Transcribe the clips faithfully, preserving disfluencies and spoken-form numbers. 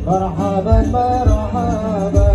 مرحبا مرحبا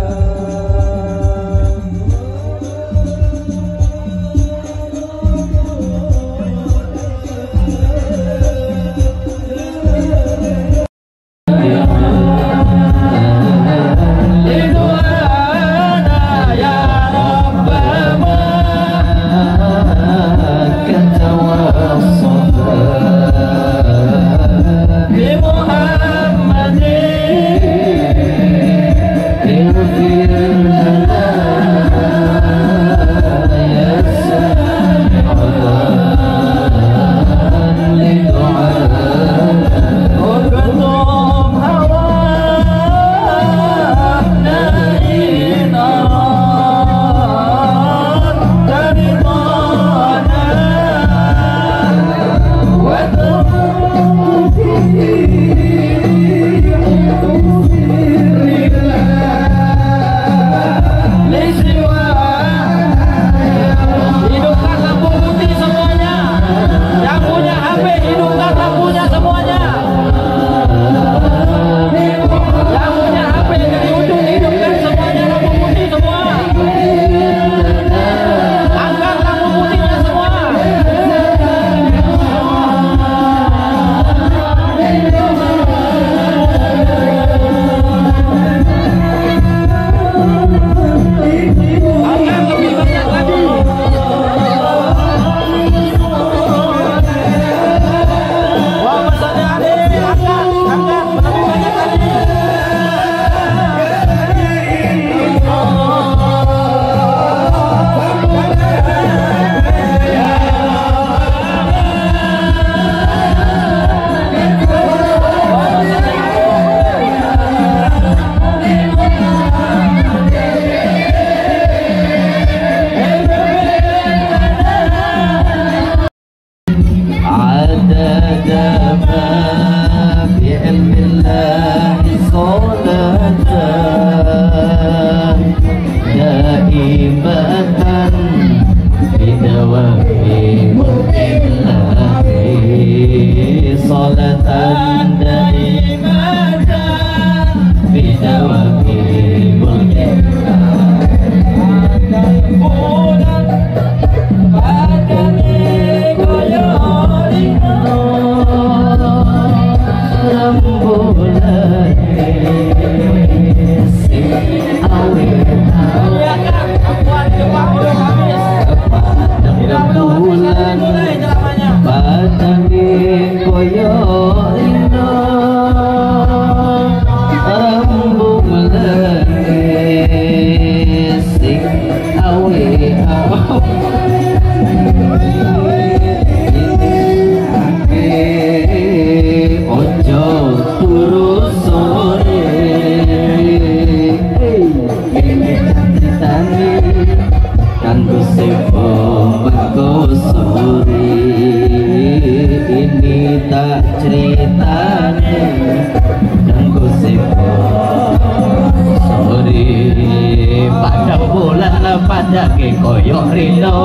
koyok rino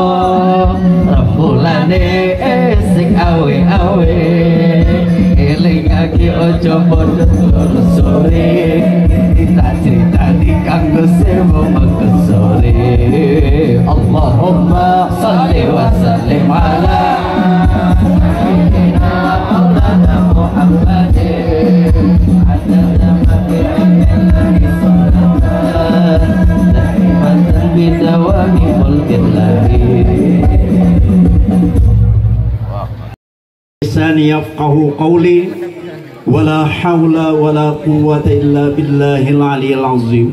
rembulane sing awe awe eling aki ojo bodo sore tak critani kanggo sewu mengko sore Allahumma sholli wa sallim ala sayyidina maulana Muhammadin adada maghfiratillahi sallallahu daimatan bidawami mulkillahi lisani yafqahu qawli wala hawla wala quwwata illa billahil aliyil azim.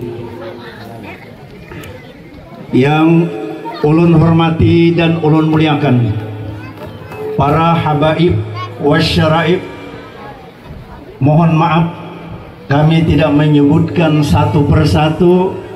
Yang ulun hormati dan ulun muliakan para habaib wasyaraib, mohon maaf kami tidak menyebutkan satu persatu